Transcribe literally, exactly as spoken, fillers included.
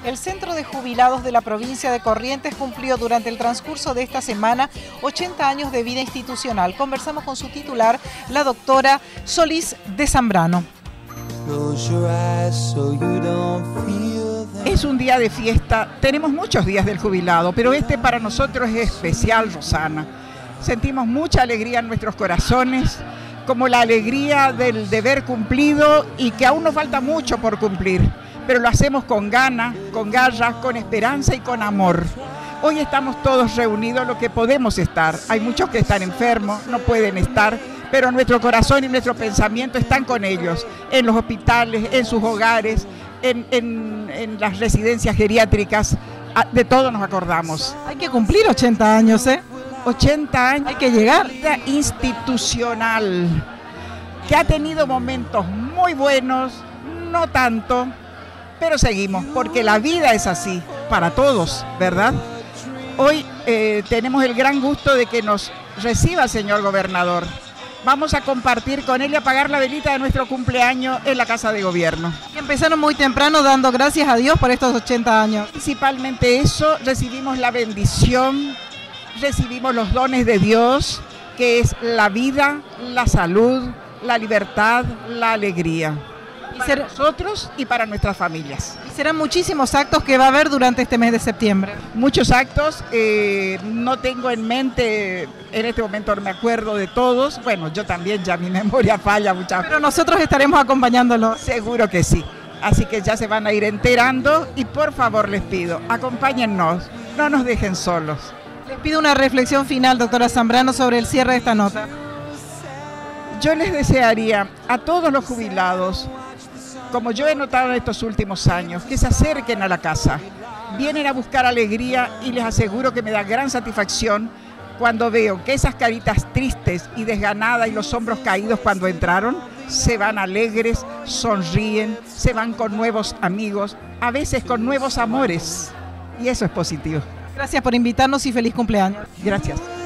El Centro de Jubilados de la provincia de Corrientes cumplió durante el transcurso de esta semana ochenta años de vida institucional. Conversamos con su titular, la doctora Solís de Zambrano. Es un día de fiesta, tenemos muchos días del jubilado, pero este para nosotros es especial, Rosana. Sentimos mucha alegría en nuestros corazones, como la alegría del deber cumplido y que aún nos falta mucho por cumplir, pero lo hacemos con ganas, con garras, con esperanza y con amor. Hoy estamos todos reunidos lo que podemos estar. Hay muchos que están enfermos, no pueden estar, pero nuestro corazón y nuestro pensamiento están con ellos, en los hospitales, en sus hogares, en, en, en las residencias geriátricas. De todo nos acordamos. Hay que cumplir ochenta años, ¿eh? ochenta años. Hay que llegar. Vida institucional, que ha tenido momentos muy buenos, no tanto, pero seguimos, porque la vida es así, para todos, ¿verdad? Hoy eh, tenemos el gran gusto de que nos reciba el señor gobernador. Vamos a compartir con él y apagar la velita de nuestro cumpleaños en la Casa de Gobierno. Y empezaron muy temprano dando gracias a Dios por estos ochenta años. Principalmente eso, recibimos la bendición, recibimos los dones de Dios, que es la vida, la salud, la libertad, la alegría. Y para nosotros y para nuestras familias. Y serán muchísimos actos que va a haber durante este mes de septiembre. Muchos actos, eh, no tengo en mente, en este momento no me acuerdo de todos. Bueno, yo también, ya mi memoria falla muchas veces. Pero nosotros estaremos acompañándolos. Seguro que sí. Así que ya se van a ir enterando y por favor les pido, acompáñennos, no nos dejen solos. Les pido una reflexión final, doctora Zambrano, sobre el cierre de esta nota. Yo les desearía a todos los jubilados, como yo he notado en estos últimos años, que se acerquen a la casa. Vienen a buscar alegría y les aseguro que me da gran satisfacción cuando veo que esas caritas tristes y desganadas y los hombros caídos cuando entraron, se van alegres, sonríen, se van con nuevos amigos, a veces con nuevos amores. Y eso es positivo. Gracias por invitarnos y feliz cumpleaños. Gracias.